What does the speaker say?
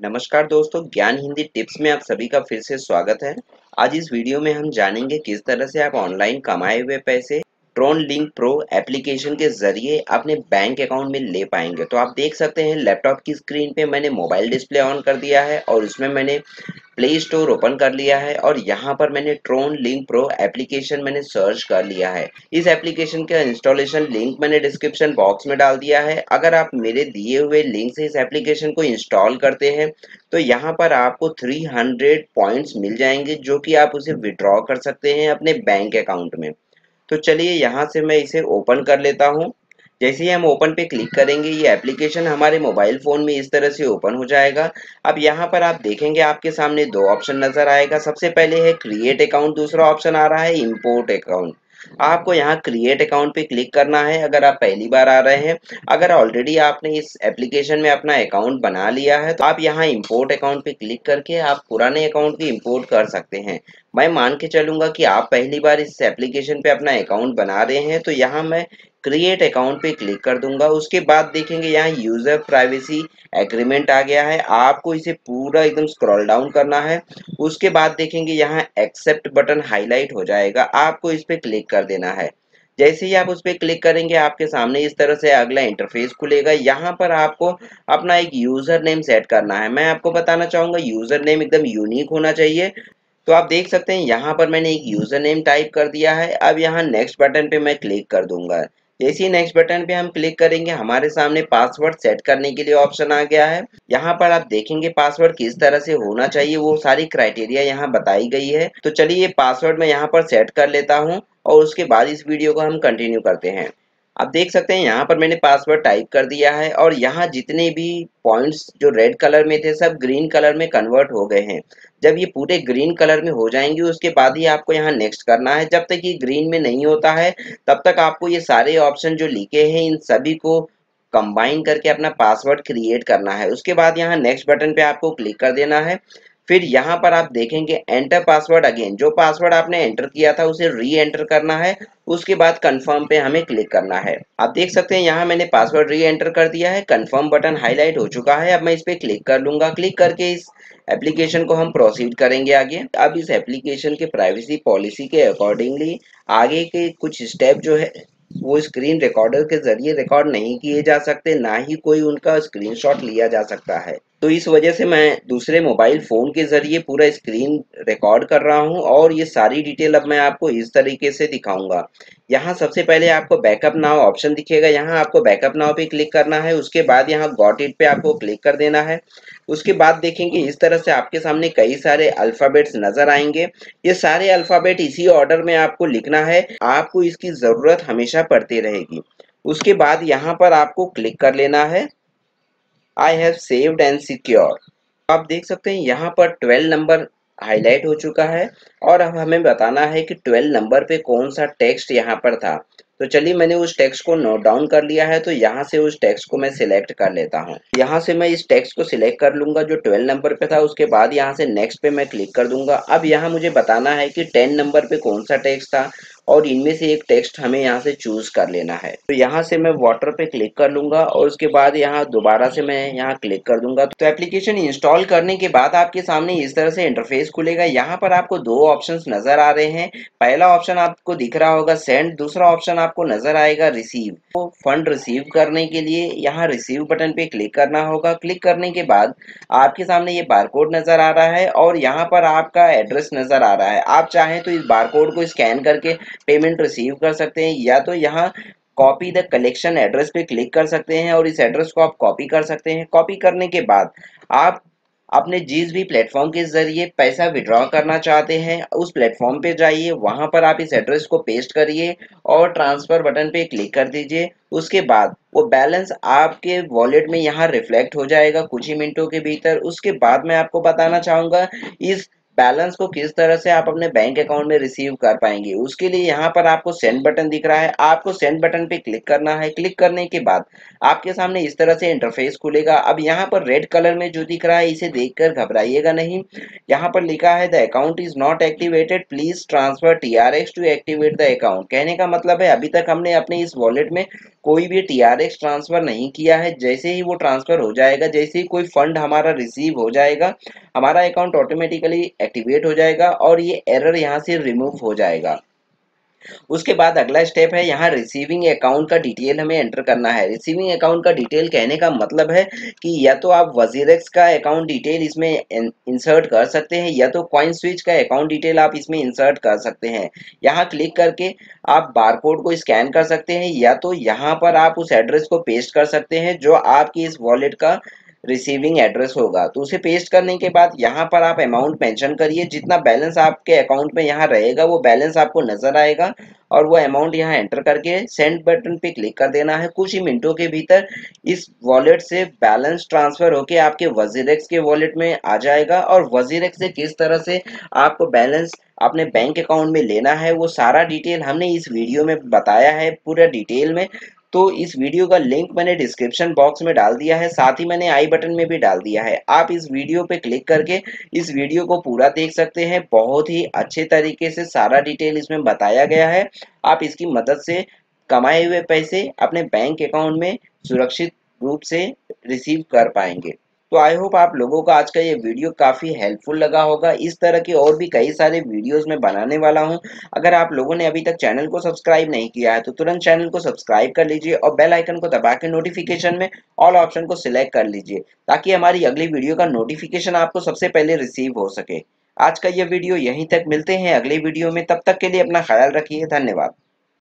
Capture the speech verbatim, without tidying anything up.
नमस्कार दोस्तों, ज्ञान हिंदी टिप्स में आप सभी का फिर से स्वागत है। आज इस वीडियो में हम जानेंगे किस तरह से आप ऑनलाइन कमाए हुए पैसे ट्रोन लिंक प्रो एप्लीकेशन के जरिए अपने बैंक अकाउंट में ले पाएंगे। तो आप देख सकते हैं लैपटॉप की स्क्रीन पे मैंने मोबाइल डिस्प्ले ऑन कर दिया है और उसमें मैंने प्ले स्टोर ओपन कर लिया है और यहाँ पर मैंने ट्रोन लिंक प्रो एप्लीकेशन मैंने सर्च कर लिया है। इस एप्लीकेशन का इंस्टॉलेशन लिंक मैंने डिस्क्रिप्शन बॉक्स में डाल दिया है। अगर आप मेरे दिए हुए लिंक से इस एप्लीकेशन को इंस्टॉल करते हैं तो यहाँ पर आपको तीन सौ पॉइंट्स मिल जाएंगे, जो कि आप उसे विड्रॉ कर सकते हैं अपने बैंक अकाउंट में। तो चलिए यहाँ से मैं इसे ओपन कर लेता हूँ। जैसे ही हम ओपन पे क्लिक करेंगे ये एप्लीकेशन हमारे मोबाइल फोन में इस तरह से ओपन हो जाएगा। अब यहाँ पर आप देखेंगे आपके सामने दो ऑप्शन नजर आएगा। सबसे पहले है क्रिएट अकाउंट, दूसरा ऑप्शन आ रहा है इंपोर्ट अकाउंट। आपको यहाँ क्रिएट अकाउंट पे क्लिक करना है अगर आप पहली बार आ रहे हैं। अगर ऑलरेडी आपने इस एप्लीकेशन में अपना अकाउंट बना लिया है तो आप यहाँ इंपोर्ट अकाउंट पे क्लिक करके आप पुराने अकाउंट को इंपोर्ट कर सकते हैं। मैं मान के चलूंगा कि आप पहली बार इस एप्लीकेशन पे अपना अकाउंट बना रहे हैं, तो यहाँ मैं क्रिएट अकाउंट पे क्लिक कर दूंगा। उसके बाद देखेंगे यहाँ यूजर प्राइवेसी एग्रीमेंट आ गया है। आपको इसे पूरा एकदम स्क्रॉल डाउन करना है। उसके बाद देखेंगे यहाँ एक्सेप्ट बटन हाईलाइट हो जाएगा, आपको इस पे क्लिक कर देना है। जैसे ही आप उस पर क्लिक करेंगे आपके सामने इस तरह से अगला इंटरफेस खुलेगा। यहाँ पर आपको अपना एक यूजर नेम सेट करना है। मैं आपको बताना चाहूंगा यूजर नेम एकदम यूनिक होना चाहिए। तो आप देख सकते हैं यहाँ पर मैंने एक यूजर नेम टाइप कर दिया है। अब यहाँ नेक्स्ट बटन पे मैं क्लिक कर दूंगा। जैसे ही नेक्स्ट बटन पे हम क्लिक करेंगे हमारे सामने पासवर्ड सेट करने के लिए ऑप्शन आ गया है। यहाँ पर आप देखेंगे पासवर्ड किस तरह से होना चाहिए, वो सारी क्राइटेरिया यहाँ बताई गई है। तो चलिए ये पासवर्ड मैं यहाँ पर सेट कर लेता हूँ और उसके बाद इस वीडियो को हम कंटिन्यू करते हैं। आप देख सकते हैं यहाँ पर मैंने पासवर्ड टाइप कर दिया है और यहाँ जितने भी पॉइंट्स जो रेड कलर में थे सब ग्रीन कलर में कन्वर्ट हो गए हैं। जब ये पूरे ग्रीन कलर में हो जाएंगे उसके बाद ही आपको यहाँ नेक्स्ट करना है। जब तक ये ग्रीन में नहीं होता है तब तक आपको ये सारे ऑप्शन जो लिखे हैं इन सभी को कंबाइन करके अपना पासवर्ड क्रिएट करना है। उसके बाद यहाँ नेक्स्ट बटन पे आपको क्लिक कर देना है। फिर यहाँ पर आप देखेंगे एंटर पासवर्ड अगेन, जो पासवर्ड आपने एंटर किया था उसे री एंटर करना है। उसके बाद कंफर्म पे हमें क्लिक करना है। आप देख सकते हैं यहाँ मैंने पासवर्ड री एंटर कर दिया है, कंफर्म बटन हाईलाइट हो चुका है। अब मैं इस पे क्लिक कर लूंगा। क्लिक करके इस एप्लीकेशन को हम प्रोसीड करेंगे आगे। अब इस एप्लीकेशन के प्राइवेसी पॉलिसी के अकॉर्डिंगली आगे के कुछ स्टेप जो है वो स्क्रीन रिकॉर्डर के जरिए रिकॉर्ड नहीं किए जा सकते, ना ही कोई उनका स्क्रीनशॉट लिया जा सकता है। तो इस वजह से मैं दूसरे मोबाइल फोन के जरिए पूरा स्क्रीन रिकॉर्ड कर रहा हूं और ये सारी डिटेल अब मैं आपको इस तरीके से दिखाऊंगा। यहाँ सबसे पहले आपको बैकअप नाउ ऑप्शन दिखेगा, यहाँ आपको बैकअप नाउ पे क्लिक करना है। उसके बाद यहाँ गॉट इट पे आपको क्लिक कर देना है। उसके बाद देखेंगे इस तरह से आपके सामने कई सारे अल्फाबेट्स नजर आएंगे। ये सारे अल्फाबेट इसी ऑर्डर में आपको लिखना है, आपको इसकी जरूरत हमेशा पड़ती रहेगी। उसके बाद यहाँ पर आपको क्लिक कर लेना है I have saved and secure. आप देख सकते हैं यहाँ पर ट्वेल्व नंबर हाईलाइट हो चुका है और अब हमें बताना है कि ट्वेल्व नंबर पे कौन सा टेक्स्ट यहाँ पर था। तो चलिए मैंने उस टेक्स्ट को नोट डाउन कर लिया है, तो यहाँ से उस टेक्स्ट को मैं सिलेक्ट कर लेता हूँ। यहाँ से मैं इस टेक्स्ट को सिलेक्ट कर लूंगा जो ट्वेल्व नंबर पे था। उसके बाद यहाँ से नेक्स्ट पे मैं क्लिक कर दूंगा। अब यहाँ मुझे बताना है कि टेन नंबर पे कौन सा टेक्स्ट था और इनमें से एक टेक्स्ट हमें यहाँ से चूज कर लेना है। तो यहाँ से मैं वाटर पे क्लिक कर लूंगा और उसके बाद यहाँ दोबारा से मैं यहाँ क्लिक कर दूंगा। तो एप्लीकेशन इंस्टॉल करने के बाद आपके सामने इस तरह से इंटरफेस खुलेगा। यहाँ पर आपको दो ऑप्शंस नजर आ रहे हैं। पहला ऑप्शन आपको दिख रहा होगा सेंड, दूसरा ऑप्शन आपको नजर आएगा रिसीव। तो फंड रिसीव करने के लिए यहाँ रिसीव बटन पे क्लिक करना होगा। क्लिक करने के बाद आपके सामने ये बारकोड नजर आ रहा है और यहाँ पर आपका एड्रेस नजर आ रहा है। आप चाहें तो इस बारकोड को स्कैन करके पेमेंट रिसीव कर सकते हैं, या तो यहाँ कॉपी द कलेक्शन एड्रेस पे क्लिक कर सकते हैं और इस एड्रेस को आप कॉपी कर सकते हैं। कॉपी करने के बाद आप अपने जिस भी प्लेटफॉर्म के जरिए पैसा विड्रॉ करना चाहते हैं उस प्लेटफॉर्म पे जाइए, वहां पर आप इस एड्रेस को पेस्ट करिए और ट्रांसफर बटन पे क्लिक कर दीजिए। उसके बाद वो बैलेंस आपके वॉलेट में यहाँ रिफ्लेक्ट हो जाएगा कुछ ही मिनटों के भीतर। उसके बाद मैं आपको बताना चाहूंगा इस बैलेंस को किस तरह से आप अपने बैंक अकाउंट में रिसीव कर पाएंगे, उसके लिए यहाँ पर आपको सेंड बटन दिख रहा है, आपको सेंड बटन पे क्लिक करना है। क्लिक करने के बाद आपके सामने इस तरह से इंटरफेस खुलेगा। अब यहाँ पर रेड कलर में जो दिख रहा है इसे देखकर घबराइएगा नहीं। यहाँ पर लिखा है the account is not activated, please transfer TRX to activate the account. कहने का मतलब है अभी तक हमने अपने इस वॉलेट में कोई भी टीआरएक्स ट्रांसफर नहीं किया है। जैसे ही वो ट्रांसफर हो जाएगा, जैसे ही कोई फंड हमारा रिसीव हो जाएगा, हमारा अकाउंट ऑटोमेटिकली एक्टिवेट हो जाएगा और ये एरर यहाँ से रिमूव हो जाएगा। उसके बाद अगला स्टेप है, यहाँ रिसीविंग अकाउंट का डिटेल हमें एंटर करना है। रिसीविंग अकाउंट का डिटेल कहने का मतलब है कि या तो आप वजीरेक्स का अकाउंट डिटेल इसमें इंसर्ट कर सकते हैं, या तो कॉइन स्विच का अकाउंट डिटेल आप इसमें इंसर्ट कर सकते हैं। यहाँ क्लिक करके आप बारकोड को स्कैन कर सकते हैं, या तो यहाँ पर आप उस एड्रेस को पेस्ट कर सकते हैं जो आपकी इस वॉलेट का रिसीविंग एड्रेस होगा। तो उसे पेस्ट करने के बाद यहाँ पर आप अमाउंट मेंशन करिए, जितना बैलेंस आपके अकाउंट में यहाँ रहेगा वो बैलेंस आपको नजर आएगा और वो अमाउंट यहाँ एंटर करके सेंड बटन पे क्लिक कर देना है। कुछ ही मिनटों के भीतर इस वॉलेट से बैलेंस ट्रांसफर होके आपके वजीरेक्स के वॉलेट में आ जाएगा और वजीरेक्स से किस तरह से आपको बैलेंस अपने बैंक अकाउंट में लेना है वो सारा डिटेल हमने इस वीडियो में बताया है, पूरा डिटेल में। तो इस वीडियो का लिंक मैंने डिस्क्रिप्शन बॉक्स में डाल दिया है, साथ ही मैंने आई बटन में भी डाल दिया है। आप इस वीडियो पे क्लिक करके इस वीडियो को पूरा देख सकते हैं। बहुत ही अच्छे तरीके से सारा डिटेल इसमें बताया गया है। आप इसकी मदद से कमाए हुए पैसे अपने बैंक अकाउंट में सुरक्षित रूप से रिसीव कर पाएंगे। तो आई होप आप लोगों को आज का ये वीडियो काफ़ी हेल्पफुल लगा होगा। इस तरह के और भी कई सारे वीडियोस मैं बनाने वाला हूं। अगर आप लोगों ने अभी तक चैनल को सब्सक्राइब नहीं किया है तो तुरंत चैनल को सब्सक्राइब कर लीजिए और बेल आइकन को दबा के नोटिफिकेशन में ऑल ऑप्शन को सिलेक्ट कर लीजिए, ताकि हमारी अगली वीडियो का नोटिफिकेशन आपको सबसे पहले रिसीव हो सके। आज का ये वीडियो यहीं तक, मिलते हैं अगली वीडियो में, तब तक के लिए अपना ख्याल रखिए। धन्यवाद।